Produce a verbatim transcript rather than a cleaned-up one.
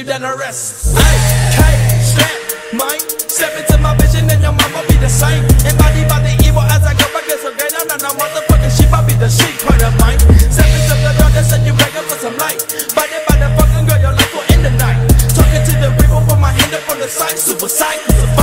you down to rest. Hey, hey, strap, mine. Step into my vision and your mama be the same. Embodied by the evil as I go back against her great. I'm not motherfucking sheep, I be the sheep part of mine. Step into the darkness and you begging for some light. Body by the fucking girl, your life will end the night. Talking to the people, put my hand up on the side. Suicide, crucify.